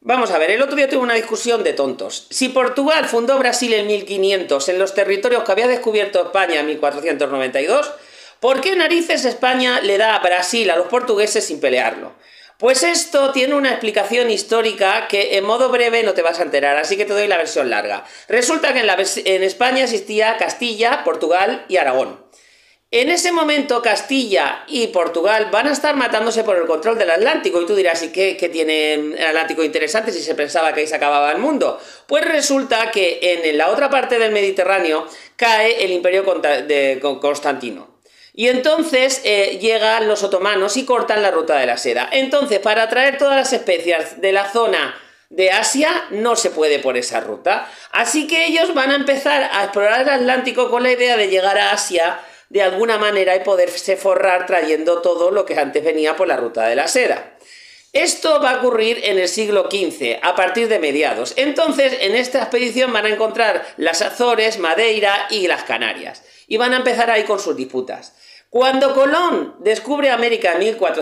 Vamos a ver, el otro día tuve una discusión de tontos. Si Portugal fundó Brasil en 1500 en los territorios que había descubierto España en 1492, ¿por qué narices España le da a Brasil a los portugueses sin pelearlo? Pues esto tiene una explicación histórica que en modo breve no te vas a enterar, así que te doy la versión larga. Resulta que en España existía Castilla, Portugal y Aragón. En ese momento Castilla y Portugal van a estar matándose por el control del Atlántico y tú dirás, ¿y qué tiene el Atlántico interesante si se pensaba que ahí se acababa el mundo? Pues resulta que en la otra parte del Mediterráneo cae el imperio de Constantino. Y entonces llegan los otomanos y cortan la ruta de la seda. Entonces, para traer todas las especias de la zona de Asia no se puede por esa ruta. Así que ellos van a empezar a explorar el Atlántico con la idea de llegar a Asia de alguna manera y poderse forrar trayendo todo lo que antes venía por la ruta de la seda. Esto va a ocurrir en el siglo XV, a partir de mediados. Entonces, en esta expedición van a encontrar las Azores, Madeira y las Canarias. Y van a empezar ahí con sus disputas. Cuando Colón descubre América en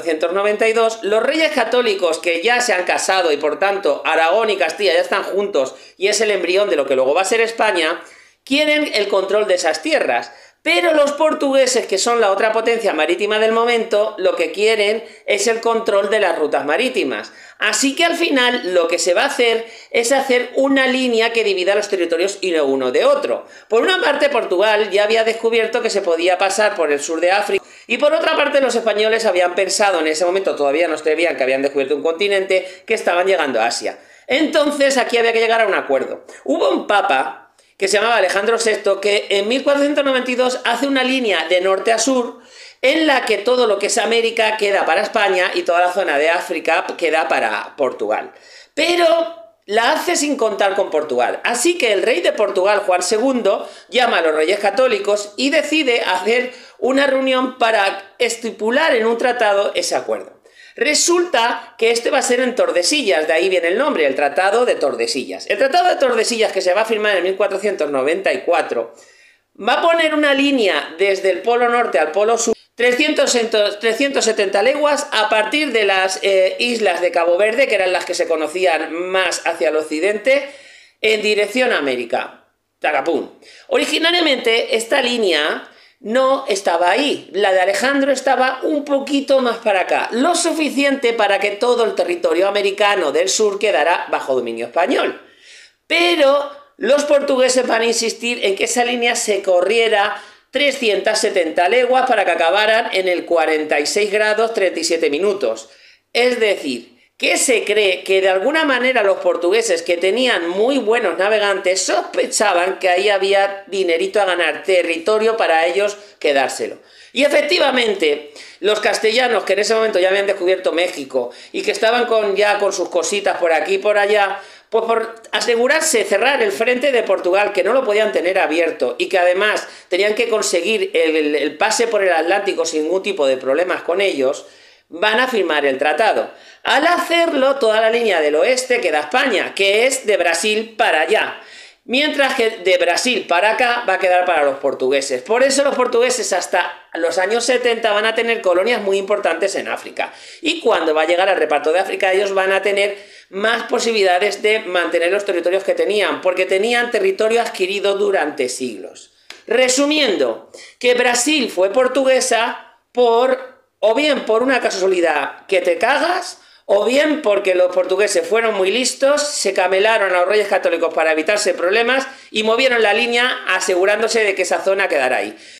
1492, los reyes católicos que ya se han casado y por tanto Aragón y Castilla ya están juntos y es el embrión de lo que luego va a ser España, quieren el control de esas tierras. Pero los portugueses, que son la otra potencia marítima del momento, lo que quieren es el control de las rutas marítimas. Así que al final lo que se va a hacer es hacer una línea que divida los territorios uno de otro. Por una parte, Portugal ya había descubierto que se podía pasar por el sur de África y por otra parte los españoles habían pensado en ese momento, todavía no sabían que habían descubierto un continente, que estaban llegando a Asia. Entonces aquí había que llegar a un acuerdo. Hubo un papa que se llamaba Alejandro VI, que en 1492 hace una línea de norte a sur en la que todo lo que es América queda para España y toda la zona de África queda para Portugal. Pero la hace sin contar con Portugal. Así que el rey de Portugal, Juan II, llama a los reyes católicos y decide hacer una reunión para estipular en un tratado ese acuerdo. Resulta que este va a ser en Tordesillas, de ahí viene el nombre, el Tratado de Tordesillas. El Tratado de Tordesillas, que se va a firmar en 1494, va a poner una línea desde el polo norte al polo sur, 370 leguas a partir de las islas de Cabo Verde, que eran las que se conocían más hacia el occidente, en dirección a América. Tacapum. Originariamente esta línea no estaba ahí, la de Alejandro estaba un poquito más para acá, lo suficiente para que todo el territorio americano del sur quedara bajo dominio español. Pero los portugueses van a insistir en que esa línea se corriera 370 leguas para que acabaran en el 46 grados 37 minutos. Es decir, que se cree que de alguna manera los portugueses, que tenían muy buenos navegantes, sospechaban que ahí había dinerito a ganar, territorio para ellos quedárselo. Y efectivamente, los castellanos, que en ese momento ya habían descubierto México y que estaban ya con sus cositas por aquí y por allá, pues por asegurarse cerrar el frente de Portugal, que no lo podían tener abierto y que además tenían que conseguir el pase por el Atlántico sin ningún tipo de problemas con ellos, van a firmar el tratado. Al hacerlo, toda la línea del oeste queda España, que es de Brasil para allá, mientras que de Brasil para acá va a quedar para los portugueses. Por eso los portugueses hasta los años 70 van a tener colonias muy importantes en África. Y cuando va a llegar el reparto de África, ellos van a tener más posibilidades de mantener los territorios que tenían, porque tenían territorio adquirido durante siglos. Resumiendo, que Brasil fue portuguesa o bien por una casualidad que te cagas, o bien porque los portugueses fueron muy listos, se camelaron a los reyes católicos para evitarse problemas y movieron la línea asegurándose de que esa zona quedara ahí.